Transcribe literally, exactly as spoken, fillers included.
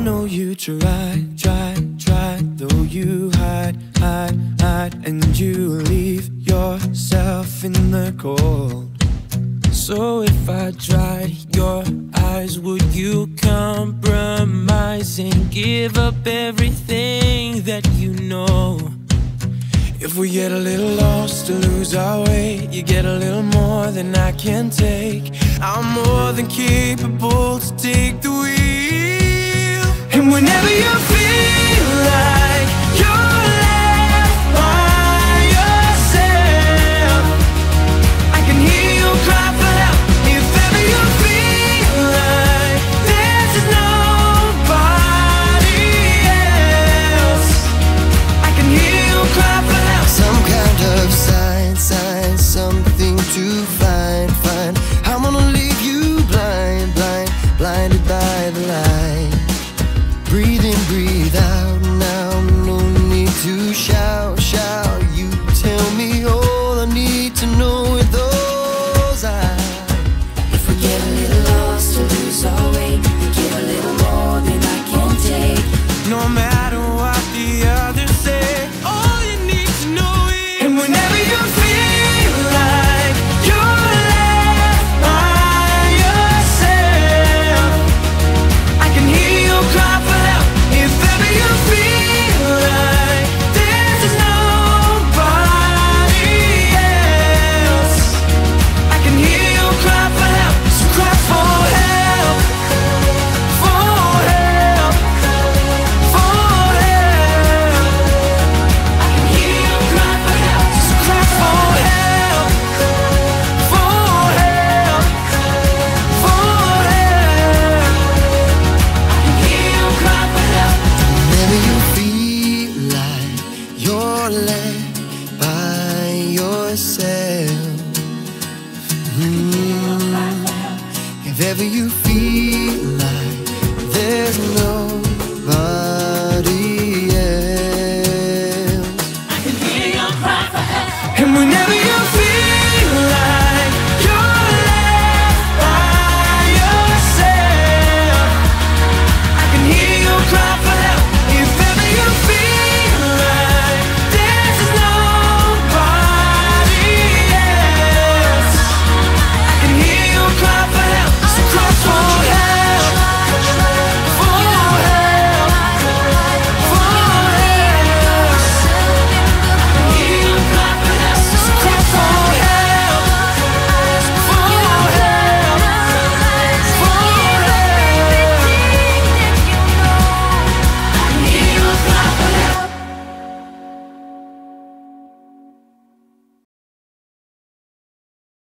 know you try, try, try, though you hide, hide, hide, and you leave yourself in the cold. So if I dried your eyes, would you compromise and give up everything that you know? If we get a little lost to lose our way, you get a little more than I can take. I'm more than capable to take the wheel. And whenever you feel like you're left by yourself, I can hear you cry for help. If ever you feel like there's nobody else, I can hear you cry for help. Some kind of sign, sign, something to find, find. I'm gonna leave you blind, blind, blinded by the light. Breathe in, breathe out now, no need to shout, shout. You tell me all I need to know with those eyes. If we get a little lost to lose our way, we get a little more than I can take. No matter what the others say, all you need to know is, and whenever you feel like you're left by yourself, I can hear you cry for help. If ever you feel like there's nobody else, I can hear you cry for help. So cry for help, for help, for help. I can hear you cry for help. So cry for help, for help, for help. I can hear you cry for help. Whenever you feel like you're left by yourself, mm, if ever you feel